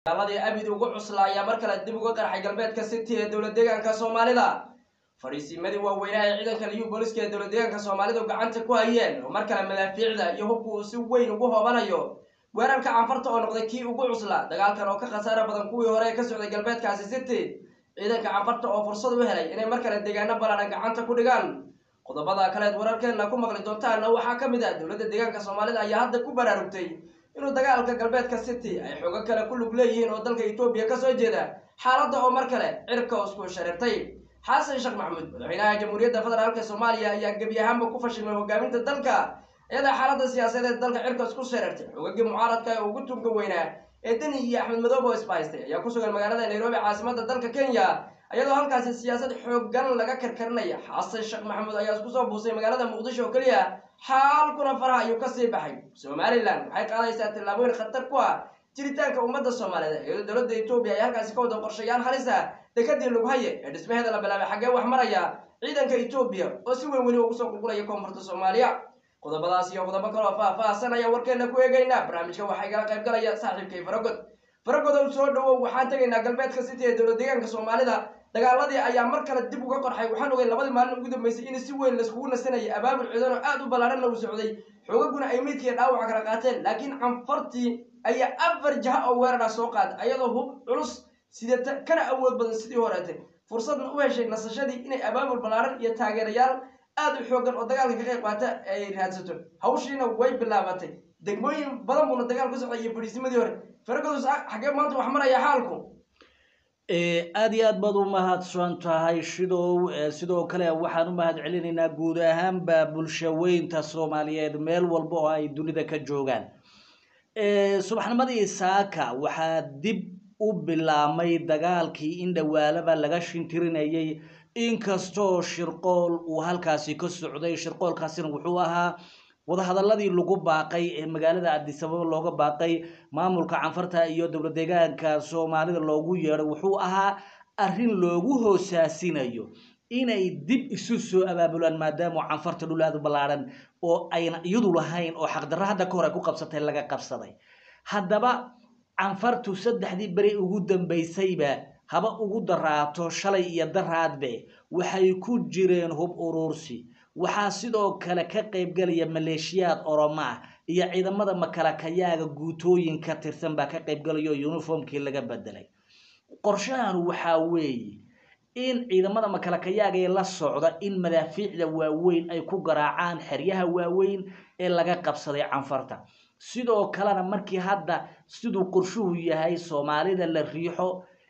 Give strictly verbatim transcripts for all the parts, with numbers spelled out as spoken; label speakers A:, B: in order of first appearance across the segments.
A: dagaaladii abid ugu cuslaaya mar kale dib uga qarxay galbeedka City ee dowlad deegaanka Soomaalida fariisimadii waaweynaa ee ciidanka liyu booliska ee dowlad deegaanka Soomaalida gacanta ku hayeen oo mar kale madaafiicda iyo hubku si weyn ugu hoobanayo weerarka canfarta oo noqday kii ugu cusla dagaalkan oo ka khasaare badan kuwii hore ee ka socday galbeedkaasi City ciidanka canfarta oo fursad u helay inay mar kale deegaano ballaaran gacanta ku dhigaan qodobada kale wararkeena ku maqli doontaan waxa ka mid ah dowladda deegaanka Soomaalida ayaa hadda ku baraarugtay inuu dagaalka galbeedka City ay xoog kale ku lug leeyihiin oo dalka Itoobiya ka soo jeeda xaaladda oo mar kale cirka isku shareertay xasan sheekh maxamuud madaxweynaha jamhuuriyadda federaalka Soomaaliya ayaa gabi ahaanba ku fashilmay hogaaminta dalka iyada xaaladda siyaasadeed dalka cirka isku shareertay xoogagii mucaaradka ee ugu tunka weynaa ee Dani iyo Axmed Madoobe oo isbahaystay ayaa ku sugan magaalada Nairobi caasimadda dalka Kenya iyadoo halkaasi siyaasad xooggan laga karkarnaya xasan sheekh maxamuud ayaa isku soo buusay magaalada Muqdisho oo kaliya xaalkuna faraha ayuu ka sii baxay Somaliland waxay qaadaysaa tallaabooyin khatar ku ah jiritaanka ummadda Soomaaliyeed iyadoo dowladda Itoobiya ay halkaasi ka wada qorshayaal halis ah dekadii lagu hayay ee dhismaheeda la bilaabay xagee wax maraya ciidanka Itoobiya oo si weyn weli ugu soo qulqulaya koonfurta Soomaaliya qodobadaas iyo qodobo kale oo faahfaahsan ayaa warkeena ku eegaynaa barnaamijka waxay kala qayb galaya saaxiibkay Faragod Faragod oo soo dhawow waxaan tagaynaa galbeedka City ee dowlad deegaanka Soomaalida dagaaladii ayaa mar kale dib uga qorxay waxaan ogay labadii maalin ugu dambeysay in si weyn la iskugu nasanay abaabul ciidan oo aad u ballaaran lagu socday xoogaguna ay meedkii dhaawac kala qaateen laakiin canfartii ayaa afar jaha oo weerar soo qaad ayadoo hub culus sidata kana awood badan sidii horeetay fursadna u heshay nasashadii inay abaabul ballaaran iyo taageerayaal aad u xoogan oo dagaalka ka qayb qaata ay raadsato hawshiina way bilaabatay degmooyin badan buu dagaal ku socday iyo fariisimadii hore Faragod xagee maanta wax maraya xaalku
B: aad iyo aad baad u mahadsan tahay sidoo sidoo kale waxaan u mahad celinaynaa guud ahaanba bulshaweynta Soomaaliyeed meel walba oo ay dunida ka joogaan subaxnimadii saaka waxaa dib u bilaamay dagaalkii in dhawaalaba laga shintirinayay inkastoo shirqool uu halkaasi ka socday shirqoolkaasina wuxuu ahaa wadahadaladii lagu baaqay ee magaalada Addis Ababa looga baaqay maamulka canfarta iyo dowlad deegaanka Soomaalida loogu yeeray wuxuu ahaa arrin loogu hoosaasinayo inay dib isu soo abaabulaan maadaama canfarta dhulaad ballaaran oo ayna iyadu lahayn oo xaq darro hadda ka hor ay ku qabsatay laga qabsaday haddaba canfartu saddexdii bari ugu dambeysayba haba ugu daraato shalay iyo daraadbe waxay ku jireen hub urursi waxaa sidoo kale ka qayb galaya maleeshiyaad Oromo ah iyo ciidamada makalakayaaga guutooyin ka tirsan baa ka qayb galayo uniformkii laga bedelay qorshahan waxa weeye in ciidamada makalakayaaga ee la socda in madaafiicda waaweyn ay ku garaacaan xeryaha waaweyn ee laga qabsaday canfarta sidoo kalena markii hadda sidoo qorshuhu yahay Soomaalida la riixo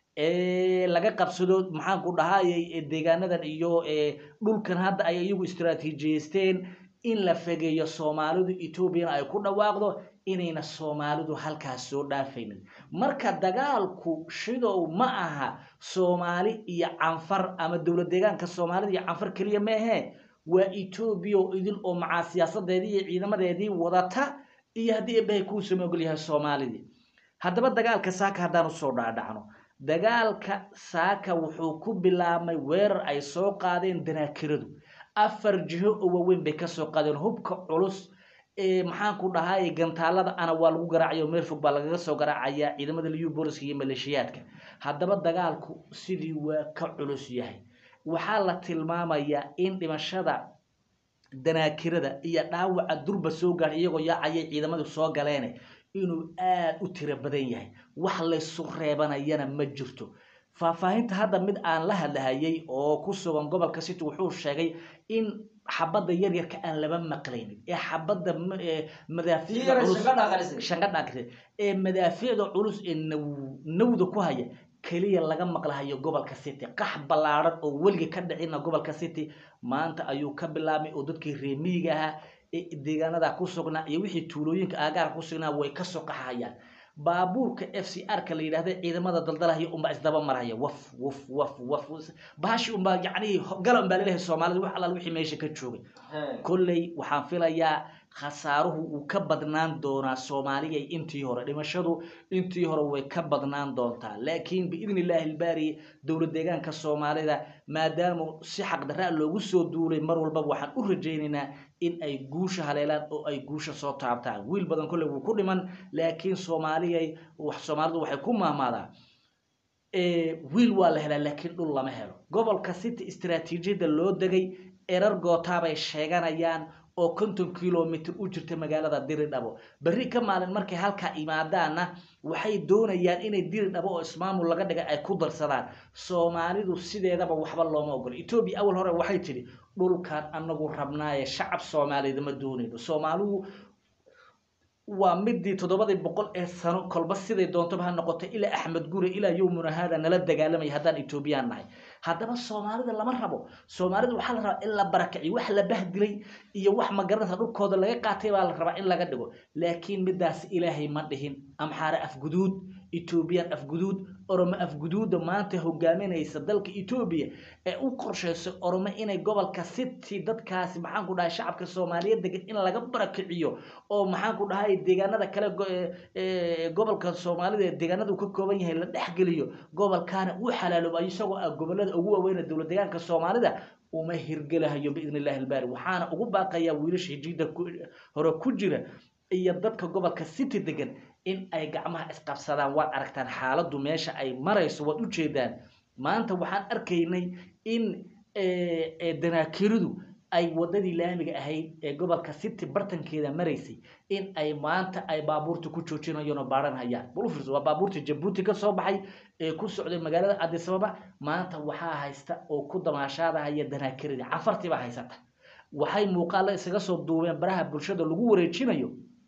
B: ee laga qabsado maxaan ku dhahaayay deegaanadan iyo ee dhulkan hadda ay iyagu istiraatiijiyeysteen in la fageeyo Soomaalidu Itoobiya ay ku dhawaaqdo inayna Soomaalidu halkaas soo dhaafaynin marka dagaalku shidow ma aha Soomaali iyo canfar ama dowlad deegaanka Soomaalida iyo canfar kaliya ma aha waa Itoobiya oo idin oo maca siyaasadeedii iyo ciidamadeedii wadata iyo hadii ay ku sameeyay yahay Soomaalida haddaba dagaalka saaka hadaan soo dhaadhacno dagaalka saaka wuxuu ku bilaabmay weerar ay soo qaadeen danaakiradu afar jiho oo waaweyn bay ka soo qaadeen hubka culus ee maxaan ku dhahay gantaalada ana waa lagu garaacayo meel fog baa laga soo garaacaya ciidamada liyu booliska iyo maleeshiyaadka haddaba dagaalku sidii waa ka culus yahay waxaa la tilmaamayaa in dhimashada danaakirada iyo dhaawaca durba soo gaar iyagoo yaacay ciidamadu soo galeen inuu aad u tiro badan yahay wax la isku reebanayana ma jirto faahfaahinta hadda mid aan la hadlayay oo ku sugan gobolka City wuxuu sheegay in xabada yar yar ka aan laba maqlaynin ee xabada madaafiicda culus shanga dhaqay ee madaafiicda culus ee nawda ku haya kaliya laga maqlahayo gobolka City qax ballaaran oo waliga ka dhicina gobolka City maanta ayuu ka bilaabmay oo dadkii reemiga ah deegaanada ku sugnaa iyo wixii tuulooyinka aagaar ku sugnaa way ka soo qaxayaan baabuurka F C R ka la yiraahdo ciidamada daldalaha umba isdaba maraya waf waf waf waf baashi umba yaani galan baa leeyahay Soomaalida wax alla wixii meesha ka joogay kullay waxaan filayaa khasaaruhu uu ka badnaan doonaa Soomaaliya intii hore dhimashadu intii hore way ka badnaan doontaa laakiin biidnillaahi albaari dowlad deegaanka Soomaalida maadaama si xaq darro loogu soo duulay mar walba waxaan u rajaynaynaa in ay guusha haleelaan oo ay guusha soo taabtaan wiil badan kale wuu ku dhiman laakiin Soomaaliyeey wax Soomaalidu waxay ku maamaadaan ee wiil waa la helaa laakiin dhul lama helo gobolka City istiraatiijiyada loo dagay erar gootaa bay sheeganayaan oo konton kiiloomitir u jirta magaalada Diridhabo bari ka maalin markay halka imaadaana waxay doonayaan inay Diridhabo oo ismaamul laga dhigo ay ku darsadaan Soomaalidu sideedaba waxba looma ogol Ethiopia awal hore waxay tiri dhulkan anagu rabnaaye shacab Soomaaliyeed ma doonayno Soomaalidu waa midii todobadii boqol ee sano kolba siday doonto ha noqoto ila Axmed Gure ila yoomuna hada nala dagaalamay hadaan Ethiopian nahay hadaba Soomaalida lama rabo Soomaalidu waxa la rabaa in la barakiciyo wax la bahdilay iyo wax ma garanaysa dhulkooda laga qaatay baa la rabaa in laga dhigo laakiin midaas Ilaahay ma dhihin amxaara afguduud Ethiopian afguduud Oromo afguduud maanta hogaaminaysa dalka Ethiopia ee u qorsheyso Oromo inay gobolka City dadkaasi maxaan ku dhahay shacabka Soomaaliyeed degan in laga barakiciyo oo maxaan ku dhahay deegaanada kale ee gobolka Soomaalida deegaanadu ka kooban yahay la dhaxgeliyo gobolkaana uu xalaaloobayo isagoo ah gobolada ugu waaweyn dawlad deegaanka Soomaalida uma hirgalahayo biidnillaahi albaari waxaana ugu baaqaya wiilasha jiida hore ku jira iyo dadka gobolka City degan in ay gacmaha isqabsadaan waan aragtaan xaaladdu meesha ay marayso wad u jeedaan maanta waxaan arkaynay in ee danaakiridu ay wadadii laamiga ahayd ee gobolka City bartankeeda maraysay in ay maanta ay baabuurta ku joojinayaan baaran hayaan bulfurs waa baabuurta Djibouti ka soo baxay ee ku socday magaalada Addis Ababa maanta waxa haysta oo ku damaashaadaya danaakirida cafartiba haysata waxay muuqaal isaga soo duubeen baraha bulshada lagu wareejinayo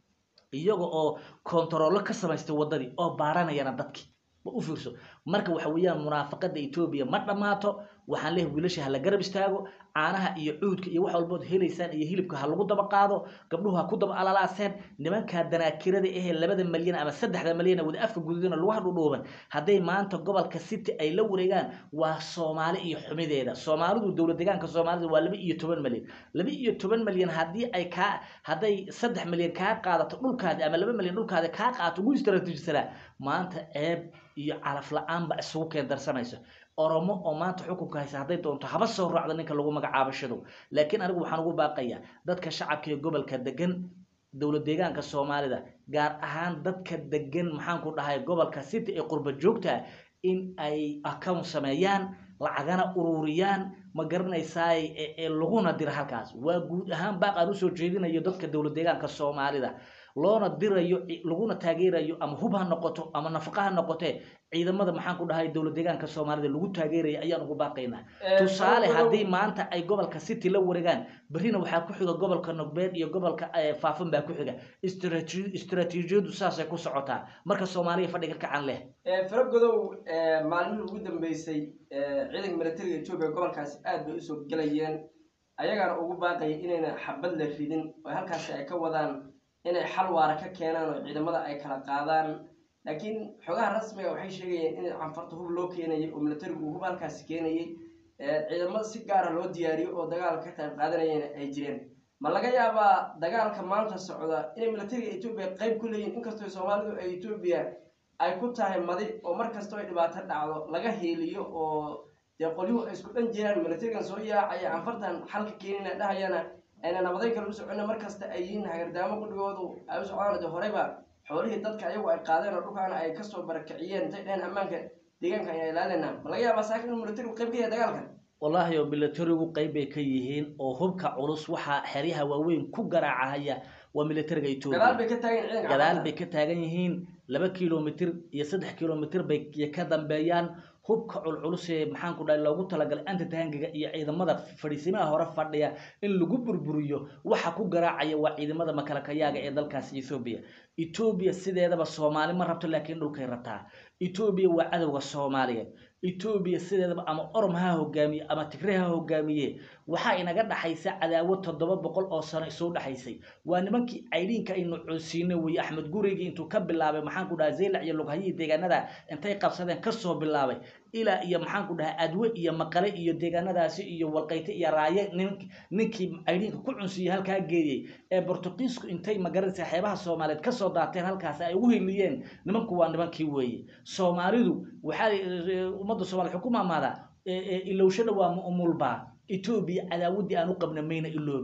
B: iyaga oo kontaroolo ka samaystay wadadii oo baaranayana dadkii ma u fiirso marka waxa weeyaan munaafaqada Ethiopia ma dhamaato waxaan leeyahay wiilasha la garab istaago caanaha iyo cuudka iyo wax walba helaysaan iyo hilibka ha lagu daba qaado gabdhuhu ha ku daba alalaaseen nimanka danaakirada ee labada malyan ama saddex malyan wada afka gududana lagu hadhuudhooban haday maanta gobolka City ay la wareegaan waa Soomaali iyo xumideeda Soomaalidu dawlad deegaanka Soomaalida waa laba iyo toban malyan laba iyo toban malyan hadii ay ka haday saddex malyan ka qaadato dhulkaada ama laba malyan dhulkaada ka qaato ugu istiraatiijisana maanta ceeb iyo calaf la'aan ba isugu keen darsanayso Oromo oo maanta xukunka haysa haday doonto haba soo raacdo ninka lagu magacaabo shado laakiin anigu waxaan ugu baaqayaa dadka shacabka ee gobolka degan dawlad deegaanka Soomaalida gaar ahaan dadka degan maxaan ku dhahay gobolka City ee qurba joogta in ay account sameeyaan lacagana ururiyaan ma garanaysaa ee laguna diro halkaas waa guud ahaan baaqan u soo jeedinayo dadka dawlad deegaanka Soomaalida loona dirayo laguna taageerayo ama hub ha noqoto ama nafaqo ha noqote ciidamada maxaan ku dhahay dawlad deegaanka Soomaalida lagu taageeray ayaan ugu baaqaynaa tusaale hadii maanta ay gobolka City la wareegaan barina waxa ku xiga gobolka Nogbeed iyo gobolka Faafan baa ku xiga istiraatiijiyadu saasay ku socotaa marka Soomaaliya fadhiga ka can leh
A: ee faragodow ee maalmihii ugu dambeysay ciidanka militariga Ethiopia gobolkaas aad bay u soo galayeen ayagana ugu baaqay inayna xabad la ridin oo halkaas ay ka wadaan inay xal waara ka keenaan oo ciidamada ay kala qaadaan laakiin xogaha rasmiga waxay sheegayeen in canfarta hub loo keenayay oo militarigu hub halkaas keenayay ee ciidamada si gaar ah loo diyaariyo oo dagaal ka qayb qaadanayeen ay jireen ma laga yaabaa dagaalka maanta socda in militariga Ethiopia qayb ku leeyihiin inkastoo Soomaalidu ay Ethiopia ay ku tahay madi oo markasta ay dhibaato dhacdo laga heeliyo oo de qoliyo isku dhan jiraan militariga soo yaacay canfartan xalka keenina dhahayana ayna nabaday kala u socono markasta ay yihiin hagardaamo qudhigoodu ay u socdaan horeyba xoolihii dadka ayagu ay qaadeen oo dhulkaana ay ka soo barakiciyeen intay dheen ammaanka deegaanka ay ilaalinayna ma laga yaabaa saakin in militarigu qayb ka yahay dagaalkan
B: wallahi oo militarigu qayb bay ka yihiin oo hubka culus waxa xeryaha waaweyn ku garaacaya waa militariga Ethiopia
A: gadaal bay ka taagan ciidanka
B: gadaal bay ka taagan yihiin laba kiiloomitir iyo saddex kiiloomitir bay ka dambeeyaan hubka culculus ee maxaan ku dhahay loogu talagalay anta taangiga iyo ciidamada fadhiisimaha hore fadhiya in lagu burburiyo waxa ku garaacaya waa ciidamada makalakayaaga ee dalkaas Ethiopia Ethiopia sideedaba Soomaali ma rabto laakiin dhulkay rabtaa Ethiopia waa cadawga Soomaaliyeed Ethiopia sideedaba ama Oromo ha hogaamiye ama Tigray ha hogaamiye waxa inaga dhaxaysa cadaawad toddoba boqol oo sano soo dhaxaysay waa nimankii aydiinka aynu codsiinay way Axmed Gureygi intuu ka bilaabay maxaan ku dhahay Zeylac iyo Lughayi deegaanada intay qabsadeen ka soo bilaabay ila iyo maxaan ku dhahay Adwe iyo Maqale iyo deegaanadaasi iyo Walqayte iyo Raaye ninkii aydiinka ku cunsiye halka geeyay ee Portugiisku intay magaranaysa xeebaha Soomaaliyeed ka soo daateen halkaas ay ugu hiliyeen nimanku waa nimankii weeye Soomaalidu waxa umada Soomaaliya xukuuma maada ilowshada waa umulba Ethiopia cadaawadi aan u qabnamayna iloobin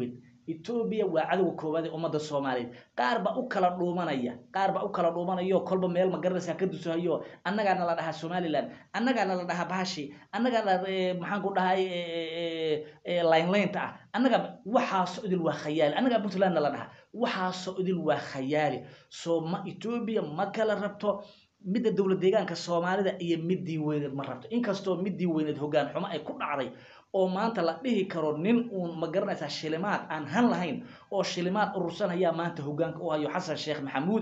B: Ethiopia waa cadowga koowaad ee ummadda Soomaaliyeed qaar ba u kala dhuumanaya qaar ba u kala dhuumanayo kolba meel ma garanaysa ka dusayo annaga la dhahaa Somaliland annaga la dhahaa Bahashi annaga la maxaan ku dhahay line line ta annaga waxaas idil waa khayaali annaga Puntland la dhahaa waxaas idil waa khayaali soo ma Ethiopia ma kala rabto midda dawlad deegaanka Soomaalida iyo midii weyneed ma rabto inkastoo midii weyneed hoggaan xumo ay ku dhacday oo maanta la dhihi karo nin uu ma garanaysa shilimaad aan han lahayn oo shilimaad urursanaya maanta hoggaanka u hayo Xasan Sheekh Maxamuud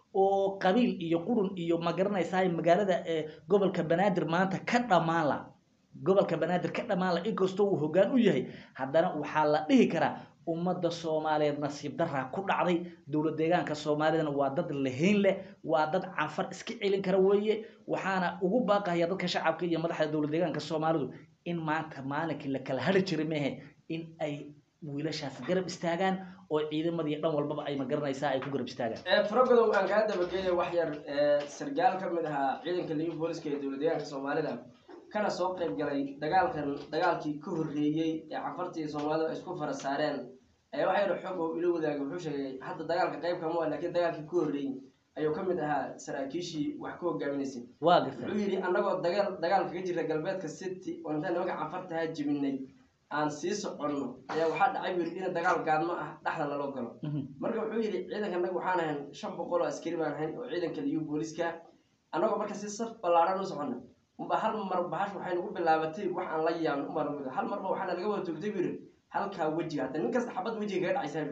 B: oo qabiil iyo qurun iyo ma garanaysa magaalada gobolka Banaadir maanta ka dhamaan la gobolka Banaadir ka dhamaan la inkastoo uu hoggaan u yahay haddana waxa la dhihi karaa ummadda Soomaaliyeed nasiib darra ku dhacday dawlad deegaanka Soomaalidana waa dad lahayn leh waa dad canfar iska celin kara weeye waxaana ugu baaqaya dadka shacabka iyo madaxda dawlad deegaanka Soomaalidu in maanta maalinkii la kala hali jiray mehe in ay wiilashaas garab istaagaan oo ciidamadii dhan walba ay ma garanaysaa ay ku garab istaagaan
A: ee faragodow aan ka dabageeyay wax yar ee sargaal ka mid ah ciidanka liiga booliska ee dawlad deegaanka Soomaalida kana soo qayb galay dagaalkan dagaalkii ka horreeyay ee cafartii Soomaalida isku farasaareen ee waxay xog oo ila wadaaga wuxuu sheegay hadda dagaalka qayb ka ma laakiin dagaalkii ka horreeyay ayuu kamid ahaa saraakiishii wax ku hogaaminaysay
B: waa gartay
A: wuxuu yiri anagoo dagaal dagaalka ka jira galbeedka city oo inta naga cafarta ha jibinay aan sii soconno ayaa waxa dhacay wiil in dagaal gaadmo ah dhaxda la loo galo marka wuxuu yiri ciidanka naga waxaan ahayn shan boqol oo askari baan ahayn oo ciidanka liiga booliska anagoo marka si saf ballaaran u soconno umba hal mar bahash waxay nagu bilaabatay wax aan la yaabin umar hal mar waxaan laga wada togtay wiil halka wajiga hadda nin kasta xabad wajiga ka dhacaysaa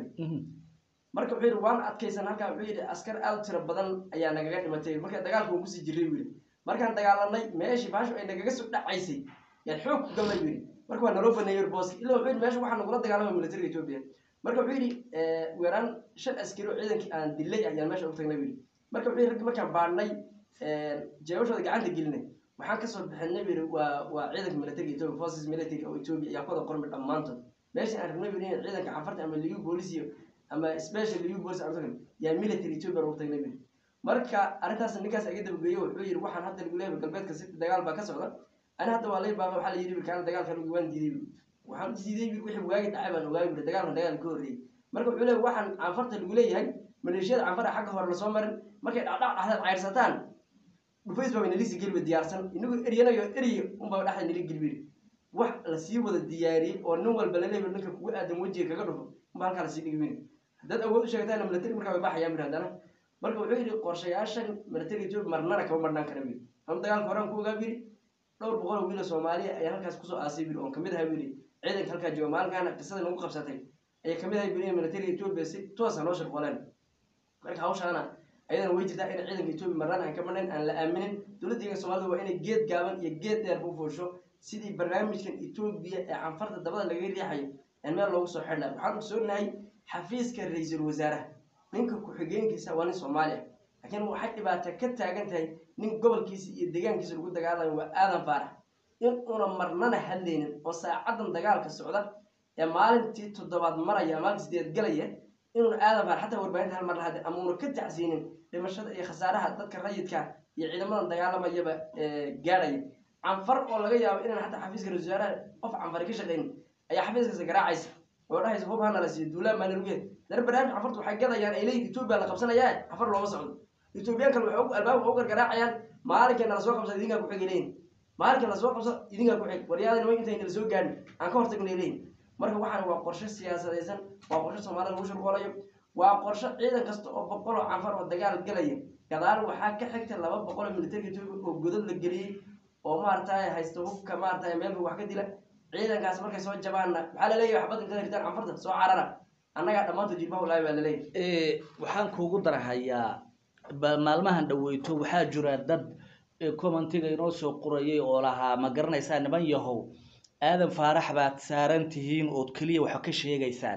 A: marka wuxuu yiri waan adkaysan halka wuxuu yiri askar aad tiro badan ayaa nagaga dhimatay marka dagaalku uu ku sii jiray wiil markaan dagaalanay meeshii baashu ay nagaga soo dhacaysay yaa xoog ku galay wiil marka waa naloo baneeyay boos ilaa wuxuu yiri meesha waxaan nagula dagaalamay military Ethiopia marka wuxuu yiri ee weeraan shan askari oo ciidankii aan dilay ayaan meesha u tagnay wiil marka wuxuu yiri markaan baadnay ee jeewashooda gacanta gelinay waxaan ka soo bixinay wiil waa waa ciidanka military Ethiopia forces military oo Ethiopia ayaa ku wada qormay dhamaantood meesha aan rabnay wiil ciidanka cafarta ama liiga booliska ama special liiga booliska aan yaa military Ethiopia u tagnay wiil marka arintaas ninkaas ay dabageeyo wuxuu yiri waxaan hadda lagu leeyahay galbeedka si dagaal baa ka socda ana hadda waa lay baa waxa la yiri kaan dagaalka lagu waan diiday waxaan diiday wixii waagi dhacay baan ogaay dagaalka dagaal ka horreeyay marka wuxuu leeyahay waxaan cafarta lagu leeyahay maleeshiyada cafar xagga hore la soo marin markay dhacdhac dhaxda cayrsataan dhufays baa inaliisi gelbi diyaarsan inagu eriyanayo eriyo un baa dhaxda inali gelbi wax la sii wada diyaariyay oo nin walba la leeyahay ninka kugu aadan wajiga kaga dhufo ma halka la sii dhigmin dad awood u sheegtaan military marka way baxayaan mirandana marka wuxuu yiri qorshayaashan military Ethiopia marnana kama marnaan kara wiil am dagaal horan ku ogaa wiil dhowr boqol oo wiil Soomaaliya ayaa halkaas ku soo aasay wiil oo kamid ah wiil ciidanka halka jooga maalkan qisada lagu qabsatay ay kamid ah wiil military Ethiopia si toos ah loo shaqoolaan marka hawshaana ayadana way jirtaa in ciidanka Ethiopia marnaan aan ka marnayn aan la aaminin dawladda Soomaaliya waa inay geed gaaban iyo geed dheer u foosho sidii barnaamijkan Ethiopia ee canfarta dabada laga riixay in meel loogu soo xidhnaa waxaan u soo nahay xafiiska ra'iisul wasaaraha ninka ku xigeenkiisa waa nin Soomaali ah laakiin waxa dhibaato ka taagan tahay nin gobolkiisa iyo deegaankiisa lagu dagaalayo waa aadan faarax in una marnana hadlaynin oo saacadan dagaalka socda ee maalintii toddobaad maraya maalintii sideed galaya inuu aadan faarax xataa warbaahinta hal mar la hadlay ama uu ka tacsiinin dhimashada iyo khasaaraha dadka rayidka iyo ciidamada dagaalamayaba ee gaaraya canfar oo laga yaabo inaan xataa xafiiska ra'iisul wasaaraha qof canfar ka shaqeyn ayaa xafiiska garaacaysa oo dhahays hub hana la sii duulaan ma lagu yeed dar barnaamij cafartu waxay gadayaan ay leeyihiin Ethiopia la qabsanayaa cafar looma socdo Ethiopia kan wuxuu albaab ugu gargaraacayaan maalinkan la soo qabsaday idinka ku xigeen maalinkan la soo qabsaday idinka ku xig wariyada way intay la soo gaadhin aan ka hortagnay leeyihiin marka waxaan waa qorshe siyaasadeysan waa qorshe Soomaaliya lagu shaqeeyo waa qorshe ciidan kasta oo boqol oo cafar oo dagaal galaya gadaal waxa ka xigta laba boqol oo military Ethiopia oo godad la galiyay oo maartay haysto hubka maartay meel wax ka dila ciidankaas markay soo jabaana waxa la leeyahay xabad inta ritaan canfarta soo carara annaga dhamaantood jilbaha ulaahay baa la leeyahay
B: ee waxaan kuugu darahayaa maalmahan dhaweyto waxaa jira dad commentiga inoo soo qorayay oo lahaa ma garanaysaa niman yahow aadan faarax baad saaran tihiin oo kaliya waxa ka sheegaysaan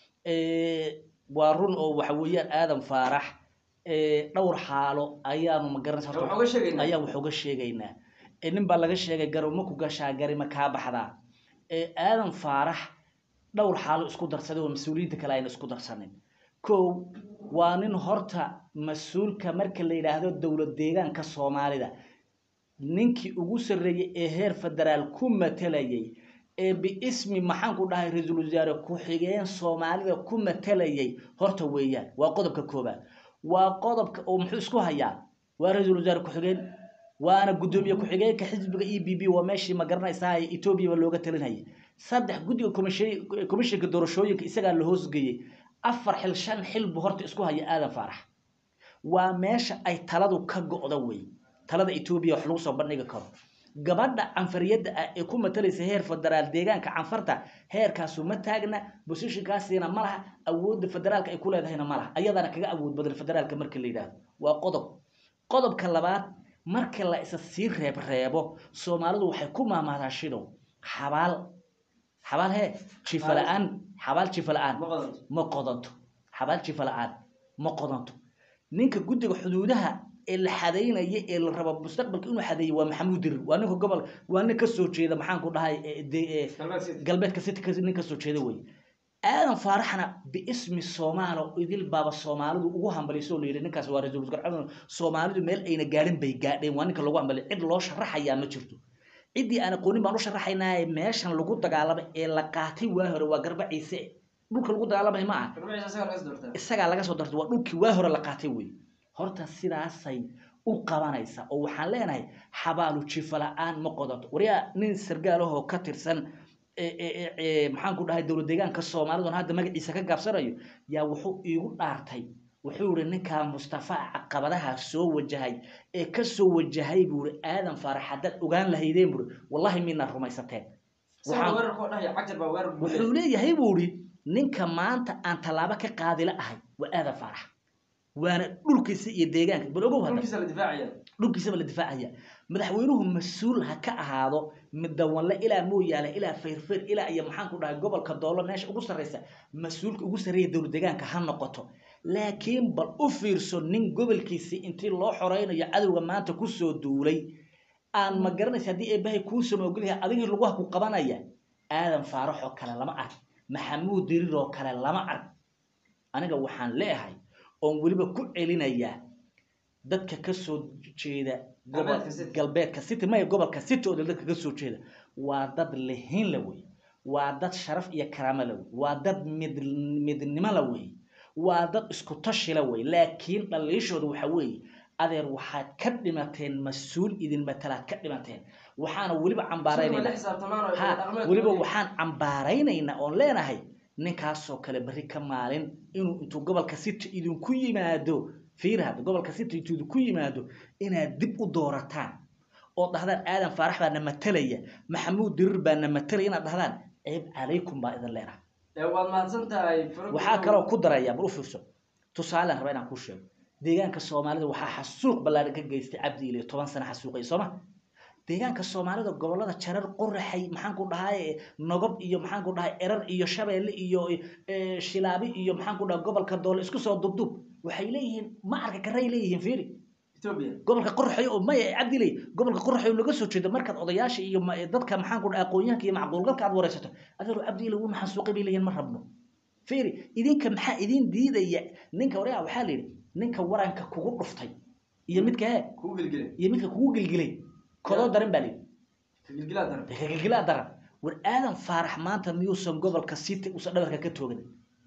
B: ee waa run oo waxa weeyaan aadan faarax ee dhowr xaalo ayaanu ma garanaysaa
A: waxa uga sheegaynaa
B: ayaa waxa uga sheegaynaa ee nin baa laga sheegay garmo ku gashaa garima ka baxda ee aadan faarax dhowr xaalo isku darsaday oo mas'uuliyiinta kale ay isku darsaneen koow waa nin horta mas'uulka marka la yiraahdo dawlad deegaanka Soomaalida ninkii ugu sareeyay ee heer federaal ku matalayay ee biismi maxaan ku dhahay ra'iisul wasaare ku xigeen Soomaalida ku matalayay horta weeyaan waa qodobka koobaad waa qodobka oo muxuu isku hayaa waa ra'iisul wasaare ku xigeen waana gudoomiye ku xigeenka xisbiga E B B waa meeshii ma garanaysaa Ethiopia looga talinayay saddex guddiga komishanka doorashooyinka isaga la hoosgeeyay afar xil shan xil buu horta isku haya aadan faarax waa meesha ay taladu ka go'do way talada Ethiopia wax lagu soo bandhigi karo gabadha canfariyada ee ku matalaysa heer federaal deegaanka canfarta heerkaas uma taagna positionkaasina ma laha awoodda federaalka ay ku leedahayna ma laha ayadana kaga awood badan federaalka marka la yiraahdo waa qodob qodobka labaad marka la isa sii reeb reebo Soomaalidu waxay ku maamaadaa shidow xabaal xabaal he jifalaan xabaal jifalaan ma qodanto xabaal jifalaan ma qodanto ninka guddiga xuduudaha ee la xadeynaya ee la rabo mustaqbalka inuu xadeeyo waa Maxamuud Dirir waa ninka gobol waa ninka soo jeeda maxaan ku dhahay galbeedka city ka ninka soo jeeda way aadan faaraxna biismi Soomaalo idil baaba Soomaalidu ugu hambaliso leeyahay ninkaas waa ra'iisul wasaare Soomaalidu meel ayna gaarin bay gaadheen waa ninka lagu hambali cid loo sharaxaya ma jirto cidii aan aqoonin baan u sharaxaynaa meeshan lagu dagaalamay ee la qaatay waa hore waa garba ciise dhulka lagu dagaalamay ma aha isaga laga soo dartay waa dhulkii waa hore la qaatay way horta sidaasay u qabanaysa oo waxaan leenahay xabaalu jifalaan ma qodato wariya nin sargaal ah oo ka tirsan ee maxaan ku dhahay dawlad deegaanka Soomaalidu hadda magaciisa ka gaabsanayo yaa wuxuu iigu dhaartay wuxuu yiri ninka Mustafa caqabadaha soo wajahay ee ka soo wajahay buu aadan faaraxad ogaan lahaydeen buu wallahi mina rumaysateen
A: waxaan weerar ku dhahay cagjar baa weerar buu
B: wuxuu leeyahay buu ninka maanta aan talaabo ka qaadila ahay waa aadan faarax waana dhulkiisa iyo deegaanka bal ogow hada
A: dhulkiisa la difaacaya
B: dhulkiisa la difaacaya madaxweynuhu mas'uul ha ka ahaado midawanle ilaa mooyaale ilaa feerfeer ilaa iyo maxaan ku dhahay gobolka doolo meesha ugu sareysa mas'uulka ugu sareeya dawlad deegaanka ha noqoto laakiin bal u fiirso nin gobolkiisa intii loo xoreynayo cadawga maanta ku soo duulay aan ma garanaysa hadii ay bahay ku soo ogolyahay adiga lagu ku qabanaya aadan faarax oo kale lama ark Maxamuud Dirir oo kale lama ark aniga waxaan leeyahay oo waliba ku celinaya dadka ka soo jeeda gobolka galbeedka city ma gobolka city oo dadka ka soo jeeda waa dad lehin la way waa dad sharaf iyo karaamo la way waa dad mid midnimo la way waa dad isku tashi la way laakiin dhaliishoodu waxa weey adeer waxaad ka dhimateen mas'uul idin matalaad ka dhimateen waxaana waliba cambaaraynaa waliba waxaan cambaaraynayna oo leenahay ninkaas oo kale bari ka maalin inuu intuu gobolka city idin ku yimaado fiirhad gobolka city intuu ku yimaado inaad dib u doorataan oo dhahdaan aadan faarax baa matalaya Maxamuud Dirir baa matalaya inaad dhahdaan ayb calaykum baa idin leeyahay
A: ee waad mahadsantahay
B: waxa kale oo ku daraya bal u fiirso tusaale rabaa inaan ku sheego deegaanka Soomaalida waxa xasuuq ballaaran ka geystay Cabdi Ilay toban sano xasuuqay Sooma deegaanka Soomaalida gobolada Jarar Qorraxay maxaan ku dhahay Nogob iyo maxaan ku dhahay Erar iyo Shabeelle iyo Shilaabi iyo maxaan ku dhahay gobolka Doole isku soo dubdub waxay leeyihiin ma arka karay leeyihiin fiiri
A: Ethiopia
B: gobolka Qorraxay oo ma Cabdi Ilay gobolka Qorraxay laga soo jeedo markaad odayaasha iyo dadka maxaan ku dhahay aqoonyahanka iyo macquul galka aad wareysato adigu Cabdi Ilay uu xasuuqay leeyihiin ma rabno fiiri idinka maxaa idin diidaya ninka wariyaha waxa leeyahay ninka waranka kugu dhuftay iyo midka
A: kugu gilgilay
B: iyo midka kugu gilgilay kolo daran bali
A: gilgilaa daran
B: gilgilaa daran war aadan faarax maanta miyuusan gobolka city u sadhabarka ka toogay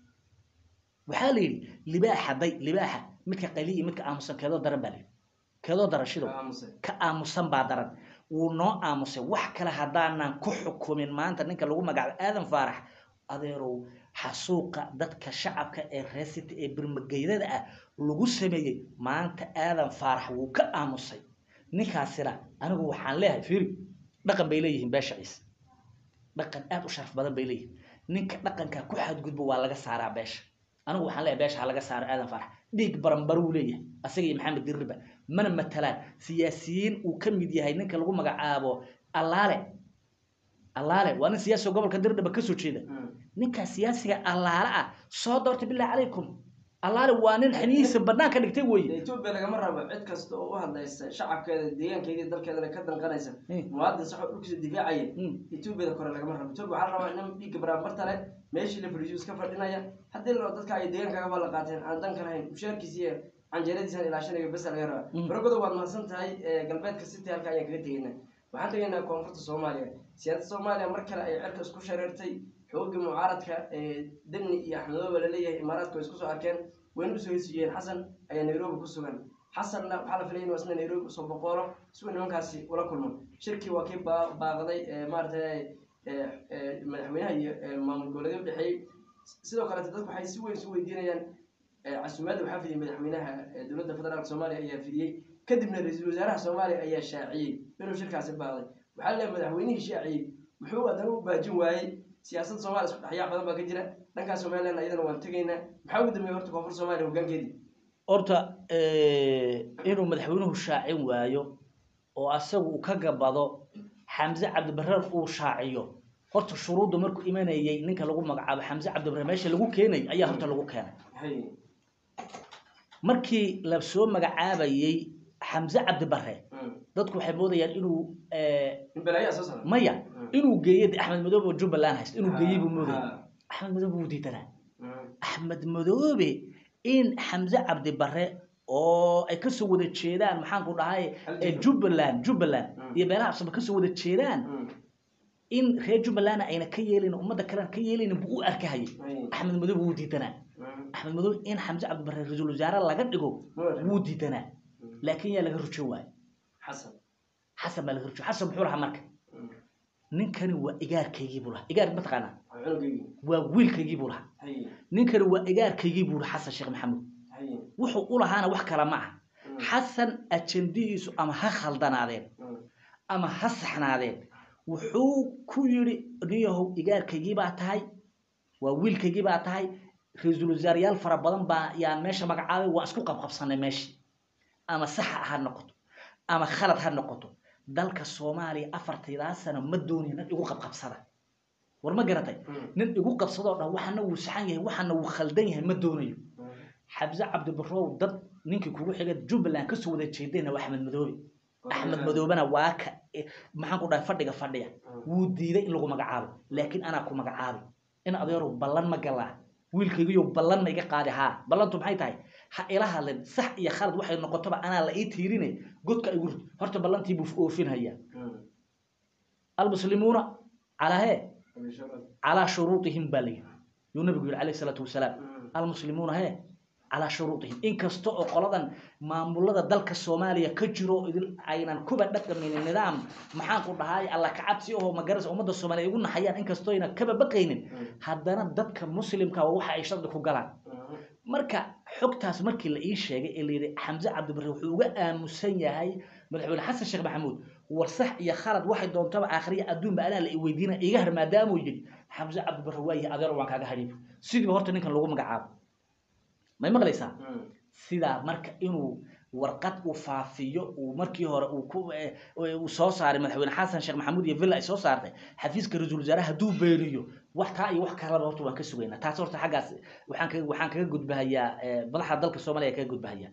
B: waxa leeyahay libaaxa bay libaaxa midka qaliyi midka aamusan keedo daran bali keedo daran shido ka aamusan baa daran uu noo aamusay wax kale hadaanan ku xukumin maanta ninka lagu magacaabo aadan faarax adeerow xasuuqa dadka shacabka ee reer city ee birmageydada ah lagu sameeyay maanta aadan faarax wuu ka aamusay ninkaasina anigu waxaan leeyahay fiiri dhaqan bay leeyihiin beeshaciis dhaqan aad u sharaf badan bay leeyihiin ninka dhaqanka ku xadgudbo waa laga saaraa beesha anigu waxaan leeyahay beesha laga saaro aadan faarax dhiig baranbar uu leeyahay asaga iyo Maxamed Dirriba mana matalaan siyaasiyiin uu ka mid yahay ninka lagu magacaabo Allaale Allaale waa nin siyaasi gobolka Dirriba ka soo jeeda ninka siyaasiga Allaale ah soo doortay billaah calaykum Allaale waa nin xaniisa banaanka dhigtay way
A: Ethiopia laga marraba cid kasta oo u hadlaysa shacabkeeda deegaankeeda dalkeeda ka danqanaysa muwaadin sax u dhulkiisa difaacaya Ethiopia kore laga marraba Ethiopia waxa rabaa in dhiig baranbarta leh meeshii la fariiso ka fadhinaya hadii loo dadka ay deegaanka wala qaateen aan dan kalahayn mushaarkiisa canjeeradiisa ilaashanayo bas laga rabaa baragooda waad mahadsantahay galbeedka city halka ayaan kaga tegaynaa waxaan tagaynaa koonfurta Soomaaliya siyaasadda Soomaaliya mar kale ay cirka isku shareertay xoogga mucaaradka ee dani iyo Axmed Madoobe la leeyahay imaaraadku isku soo arkeen waynu soo heshiiyeen xasan ayaa Nairobi ku sugan xasanna waxaa la filayay inuu isna Nairobi soo boqolo si uu nimankaasi ula kulmo shirkii waa kii baaqday ee maartay ee madaxweynaha iyo maamul goboleedyo u dhaxay sidoo kale dadku waxay si weyn isu weydiinayaan casuumada waxaa fidiyay madaxweynaha dowladda federaalka Soomaaliya ayaa fidiyay kadibna ra'iisul wasaaraha Soomaaliya ayaa shaaciyay inuu shirkaasi baaqday waxaa la madaxweynihii shaaciyay muxuu adan u baajin waayay siyaasadda Soomaaliya isku dhaxyaa badan baa ka jira dhanka Soomaaliland ayadana waan tagaynaa maxaa ugu dambeeyay horta koonfur Soomaaliya hoggaankeedii
B: horta ee inuu madaxweynuhu shaacin waayo oo asagu uu ka gabado Xamza Cabdi Barre uu shaaciyo horta shuruudu markuu imanayay ninka lagu magacaabo Xamza Cabdi Barre meesha lagu keenay ayaa horta lagu keenay markii la soo magacaabayay Xamza Cabdi Barre dadku waxay moodayaan inuu ee
A: balaya soo saar
B: maya inuu geeyay Axmed Madoobe oo Jubbaland hayst inuu geeyay buu mooday Axmed Madoobe uu diidanaa Axmed Madoobe in Xamza Cabdi Barre oo ay ka soo wada jeedaan maxaan ku dhahay Jubbaland Jubbaland iyo beelaha cusub ka soo wada jeedaan in reer Jubbaland ayna ka yeelin umada kale ka yeelin buu u arkay Axmed Madoobe uu diidanaa Axmed Madoobe in Xamza Cabdi Barre ra'iisul wasaare laga dhigo wuu diidanaa laakiin yaa laga rujo waay
A: xasan
B: xasan baa laga rujo xasan muxuu lahaa marka ninkani waa igaarkaygii buu lahaa igaar ma taqaana waa wiilkaygii buu lahaa ninkani waa igaarkaygii buu lahaa xasan sheekh maxamuud wuxuu u lahaana wax kala ma ah xasan ajandihiisu ama ha khaldanaadeen ama ha saxnaadeen wuxuu ku yiri niyahow igaarkaygii baa tahay waa wiilkaygii baa tahay ra'iisul wasaarayaal fara badan baa yaan meesha magacaabay waa isku qabqabsanay meesha ama sax ha noqoto ama khalad ha noqoto dalka Soomaaliya afartiidaas sano ma doonayna igu qabqabsada war ma garatay nin igu qabsado dhan waxana uu saxan yahay waxana uu khaldan yahay ma doonayo Xamza Cabdi Barre dad ninkii kugu xigay Jubbaland ka soo wada jeedayna waa Axmed Madoobe Axmed Madoobena waa ka maxaan ku dhahay fadhiga fadhiya wuu diiday in lagu magacaabo laakiin ana ku magacaabo in adeero ballan ma galaa wiilkaygu ballan ma iga qaadi ha ballantu maxay tahay ha ila hadlin sax iyo khalad waxay noqotaba ana la ii tiirinay godka igu horta ballantii buu oofinaya المسلمون على هي على شروطهم بالي ينبغي عليه الصلاة والسلام المسلمون هي على شروطهم إن كستو قلدان مامولada dalka Soomaaliya ka jiro idil aynan kuba dhaqan min nidaam maxaan ku dhahay alla ka cabsi oo magaras umada Soomaaliya ugu naxayaan in kasto ina kaba baqaynin haddana dadka muslimka waxa ay shaqada ku galaan marka xogtaas markii la ii sheegay ee leeyahay Xamza Cabdi Barre wuxuu uga aamusan yahay madaxweyne Xasan Sheekh Maxamuud war sax iyo khalad waxay doontaba aakhiriya adduun baa la weydiina iga har maadaama uu yiri Xamza Cabdi Barre waa yahay adeer waan kaaga hariib sidii horta ninkan lagu magacaabo ما مغليسا سيدا marka inuu warqad u faafiyo uu markii hore uu ku uu soo saaray madaxweyne Xasan Sheekh Maxamuud iyo Villa ay soo saartay xafiiska ra'iisul wasaaraha haduu beeriyo wax taa iyo wax kale horta waan ka sugaynaa taas horta xagaas waxaan ka waxaan kaga gudbahayaa madaxda dalka Soomaaliya kaga gudbahayaa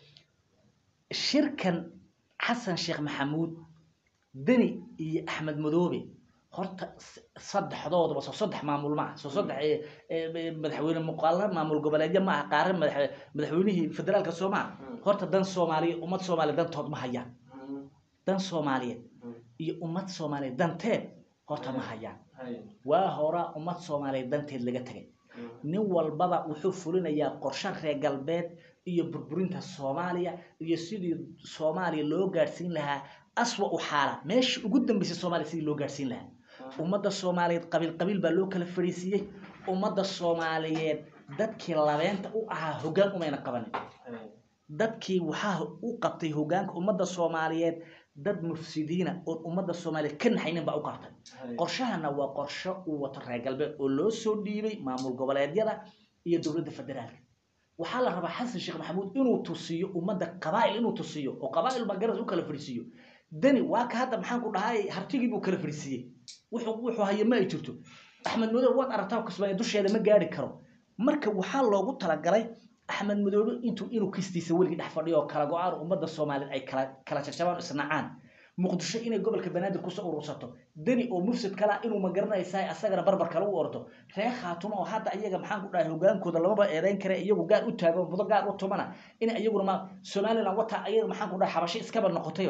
B: shirkan Xasan Sheekh Maxamuud Dani iyo Axmed Madoobe horta saddexdoodaba soo saddex maamul ma soo saddex madaxweyne muqaalada maamul goboleedyo ma qaaran madaxweynihii federaalka Soomaaliya horta dan Soomaaliya ummad Soomaaliya dantood ma hayaan dan Soomaaliya iyo ummad Soomaaliya danteed horta ma hayaan waa hora ummad Soomaaliya danteed laga tagay nin walbaba wuxuu fulinayaa qorshe reer galbeed iyo burburinta Soomaaliya iyo sidii Soomaaliya loo gaarsiin lahaa aswa u xaala meesh ugu dambeysay Soomaaliya sidii loo gaarsiin lahaa ummadda Soomaaliyeed qabiil qabiil baa loo kala fariisiyay ummadda Soomaaliyeed dadkii labeenta u ahaa hoggaan umayna qabanin dadkii waxa uu qabtay hoggaanka ummadda Soomaaliyeed dad mufsidiina oo ummadda Soomaaliyeed ka naxaynin baa u qabtay qorshahana waa qorshe uu wato reer galbeed oo loo soo dhiibay maamul goboleedyada iyo dawladda federaalka waxa la rabaa Xasan Sheekh Maxamuud inuu tusiyo ummadda qabaa'il inuu tusiyo oo qabaa'il ba garas u kala fariisiyo dani waa ka hadda maxaan ku dhahay hartigii buu kala fariisiyay wuxuu wuxuu hayay ma ay jirto Axmed Madoobe waad aragtaa kasbay dusheeda ma gaari karo marka waxa loogu talagalay Axmed Madoobe intuu inuu kistiisa wali dhex fadhiyo kala go'aan ummadda Soomaaliyeed ay kala kala jajabaan isnacaan muqdisho inay gobolka banaadir ku soo urursato dani oo mufsid kala inuu ma garanaysaa asagana barbar kala u ordo reer khaatuma oo hadda iyaga maxaan ku dhahay hogaankooda lamaba eedayn kare iyagu gaar u taagan mudo gaar u tumana in iyaguna ma Soomaaliland wata iyaga maxaan ku dhahay xabasho iska bar noqotayba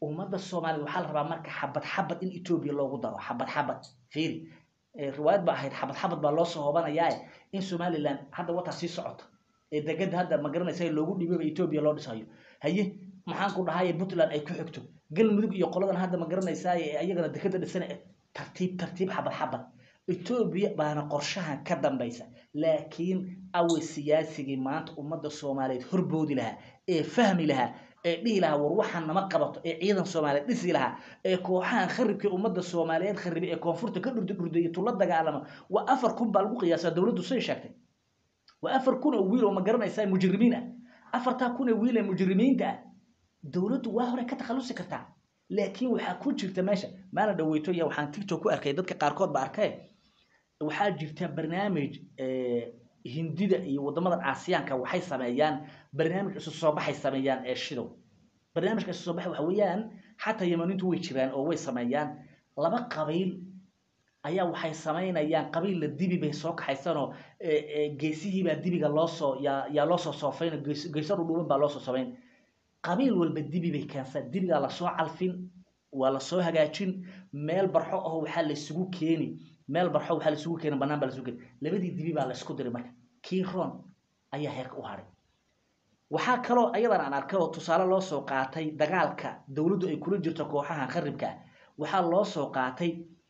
B: ummadda Soomaaliyeed waxaa la rabaa marka xabad xabad in Ethiopia loogu daro xabad xabad fiiri riwaayad baa ahayd xabad xabad baa loo soo hobanayaa in Somaliland hadda wata sii socoto ee degada hadda ma garanaysaa loogu dhibay Ethiopia loo dhisayo haye maxaan ku dhahay Puntland ay ku xigto galmudug iyo qoladan hadda ma garanaysaa ayagana dekada dhisan tartiib tartiib xabad xabad Ethiopia baana qorshahan ka dambaysa laakiin awi siyaasigii maanta ummadda Soomaaliyeed horboodi lahaa ee fahmi lahaa ee dhihi lahaa war waxaan nama qabato ee ciidan Soomaaliyeed dhisi lahaa ee kooxahan kharibka ummadda Soomaaliyeed kharibay ee koonfurta ka dhurdu dhurday tula dagaalama waa afar kun baa lagu qiyaasaa dawladdu soo sheegtay waa afar kun oo wiil oo ma garanaysaa mujrimiin ah afarta kun oo wiil ee mujrimiinta ah dawladdu waa hore ka takhalusi kartaa laakiin waxa ku jirta meesha maana dhaweyto iyo waxaan TikTok ku arkay dadka qaar kood ba arkay waxaa jirta barnaamij ee hindida iyo wadamada Aasiyaanka waxay sameeyaan barnaamij isu soo baxay sameeyaan ee shidow barnaamijka isu soo baxay waxa weeyaan xataa Yemeniintu way jiraan oo way sameeyaan laba qabiil ayaa waxay sameynayaan qabiil la dibi bay soo kaxaysanoo geesihii baa dibiga loo soo yaa yaa loo soo soofayna geesar u dhuuban baa loo soo sameyn qabiil walba dibi bay keensan dibiga la soo calfin waa la soo hagaajin meel barxo ah waxa la isugu keeni meel barxo waxa la isugu keenay banaan baa la isugu keenay labadii dibi baa la isku diray marka kii roon ayaa heerka u haray waxa kale ayadana aan arkay oo tusaale loo soo qaatay dagaalka dawladdu ay kula jirto kooxaha kharibka waxa loo soo qaatay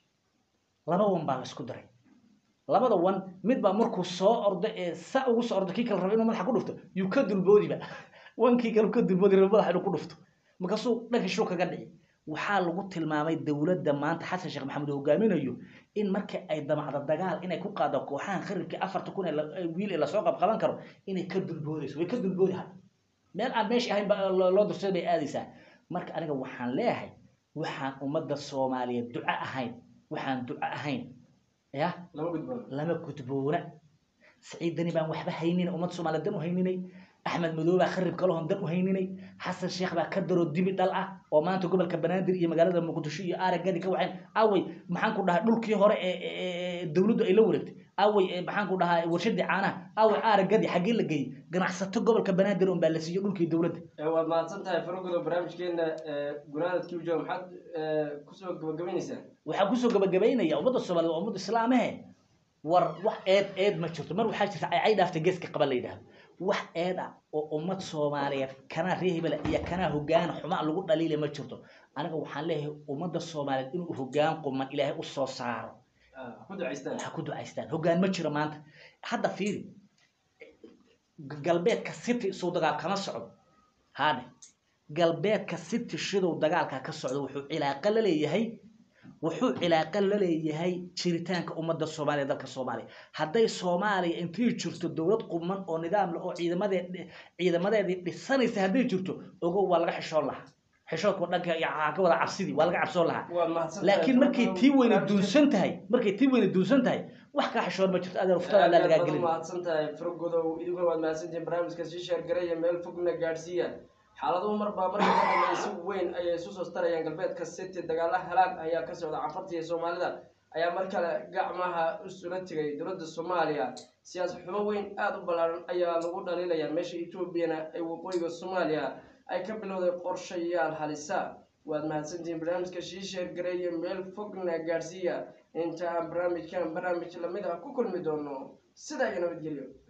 B: laba wan baa la isku diray labada wan mid baa markuu soo ordo ee sa ugu soo ordo kii kale rabo inuu madaxa ku dhufto yu ka dulboodiba wankii kale ka dulboodi rabo madaxa inuu ku dhufto markaasuu dhanka shuu kaga dhici waxaa lagu tilmaamay dawladda maanta Xasan Sheekh Maxamed oo hogaaminayo in marka ay damacdo dagaal inay ku qaado kooxahan kharibka afarta kun ee wiil ee la soo qab qaban karo inay ka dulboodayso way ka dulboodayaan meel aan meesh ahayn loo dirsaday bay aadaysaa marka aniga waxaan leeyahay waxaan ummadda Soomaaliyeed duca ahayn waxaan duca ahayn ya
A: lama gudboon
B: lama gudboona Saciidani baan waxba haynin ummadda Soomaaliyeed dan u hayninay Axmed Madoobe kharib kale oo dan u hayninay Xasan Sheekh baa ka daro dibi dhal ah oo maanta gobolka Banaadir iyo magaalada Muqdisho iyo Aragadi ka waxaan away maxaan ku dhahay dhulkii hore ee dawladdu ay la wareegtay away maxaan ku dhahay warshadii caanaha away Aragadi xagee la geeyay ganacsato gobolka Banaadir oo baa la siiyay dhulkii dawladda
A: ee waa maadsantahay fargodo barnaamijkeena gunaadkii u jooga maxaad ku soo gabagabeynaysaa
B: waxa ku soo gabagabeynaya ummadda Soomaaliyeed ummadda Islaamaha war wax eed eed ma jirto mar waxa jirta ay ay dhaaftay geeska qaba leeyahay wax eed ah oo ummad Soomaaliyeed kana reehibala iyo kana hogaan xuma lagu dhaliilay ma jirto aniga waxaan leeyahay ummadda Soomaaliyeed inuu hogaan quman Ilaahay u soo saaro
A: ku ducaystaan
B: ku ducaystaan hogaan ma jiro maanta hadda fiiri galbeedka city soo dagaal kama socdo haade galbeedka city shidow dagaalka ka socdo wuxuu ilaaqa la leeyahay wuxuu ilaaqa la leeyahay jiritaanka ummadda Soomaaliyeed dalka Soomaaliya haday Soomaaliya intii jirto dawlad quman oo nidaam leh oo ciidamadeed ciidamadeedii dhisanaysa haday jirto ogo waa laga xishoon lahaa xishoodku dhanka yaa ka wada cabsidii waa laga cabsoon lahaa laakiin markay tii weyna duunsan tahay markay tii weyna duunsan tahay wax ka xishoon ma jirto adeer uftada la laga gelin
A: maadsantahay fargodo idigu waad maadsantiin barnaamijka si share gareeya meel fogna gaarsiiya xaaladu marba marka si weyn ay isu soo starayaan galbeedka city dagaalaha halaag ayaa ka socda cafartii Soomaalida ayaa markale gacmaha u sulantigay dawladda Soomaaliya siyaasad xumo weyn aad u balaaran ayaa lagu dhaliilaya meesha Ethiopia ay waqooyiga Soomaaliya ay ka bilowday qorshayaal halisa waad mahadsantiin barnaamijka share gareeya meel fogna gaarsiiya inta barnaamijkan barnaamij lamid ah ku kulmi doono sida ay nabadgelyo